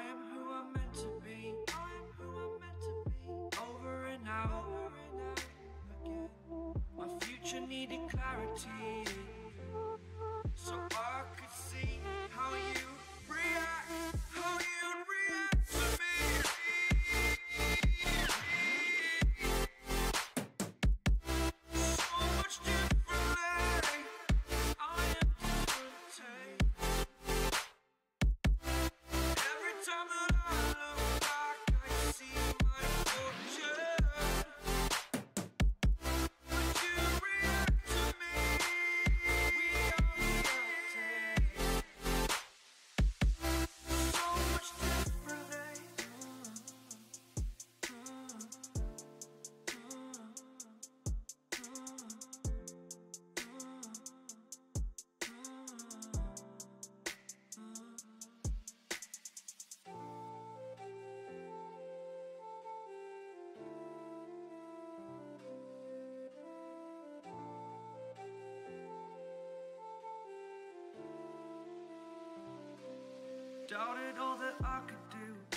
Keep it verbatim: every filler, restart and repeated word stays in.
I am who I'm meant to be. I am who I'm meant to be. Over and out, over and out again. My future needed clarity, so I could see how you react, how you'd react to me. So much differently, I am different. Every time that I look back, I see my fortune. Would you react to me? We are reacting so much differently. Doubted all that I could do,